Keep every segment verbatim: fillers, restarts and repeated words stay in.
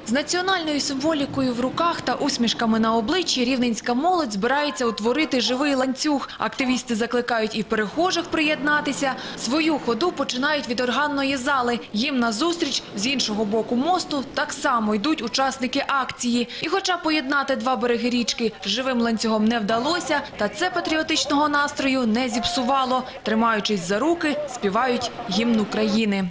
З національною символікою в руках та усмішками на обличчі рівненська молодь збирається утворити живий ланцюг. Активісти закликають і перехожих приєднатися. Свою ходу починають від органної зали. Їм назустріч з іншого боку мосту так само йдуть учасники акції. І хоча поєднати два береги річки живим ланцюгом не вдалося, та це патріотичного настрою не зіпсувало. Тримаючись за руки, співають гімн України.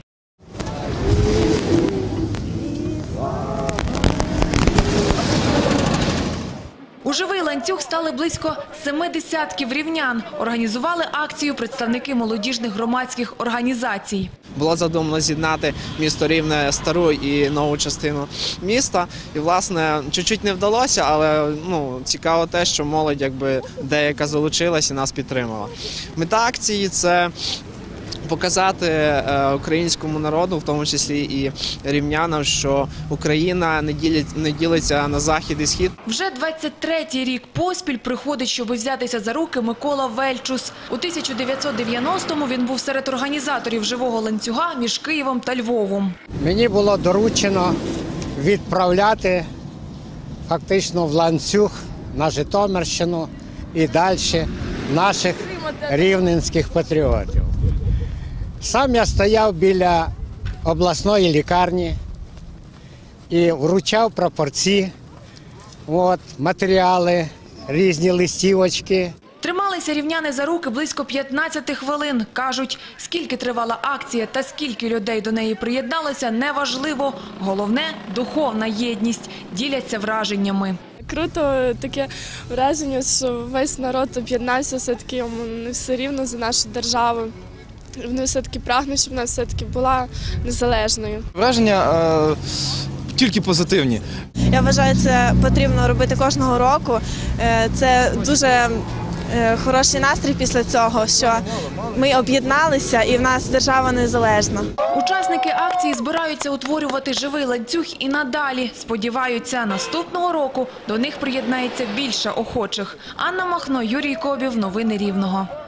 У живий ланцюг стали близько семи десятків рівнян. Організували акцію представники молодіжних громадських організацій. Було задумано з'єднати місто Рівне стару і нову частину міста. І, власне, чуть-чуть не вдалося, але ну, цікаво те, що молодь якби деяка залучилась і нас підтримала. Мета акції – це показати е, українському народу, в тому числі і рівнянам, що Україна не, ділить, не ділиться на захід і схід. Вже двадцять третій рік поспіль приходить, щоб взятися за руки, Микола Вельчус. У тисяча дев'ятсот дев'яностому він був серед організаторів живого ланцюга між Києвом та Львовом. Мені було доручено відправляти фактично в ланцюг на Житомирщину і далі наших рівненських патріотів. Сам я стояв біля обласної лікарні і вручав прапорці, от, матеріали, різні листівочки. Трималися рівняни за руки близько п'ятнадцяти хвилин. Кажуть, скільки тривала акція та скільки людей до неї приєдналося – неважливо. Головне – духовна єдність. Діляться враженнями. Круто таке враження, що весь народ об'єднався все-таки, вони все рівно за нашу державу. Вони все-таки прагнуть, щоб вона все-таки була незалежною. Враження е, тільки позитивні. Я вважаю, це потрібно робити кожного року. Це дуже хороший настрій після цього, що ми об'єдналися і в нас держава незалежна. Учасники акції збираються утворювати живий ланцюг і надалі. Сподіваються, наступного року до них приєднається більше охочих. Анна Махно, Юрій Кобів. Новини Рівного.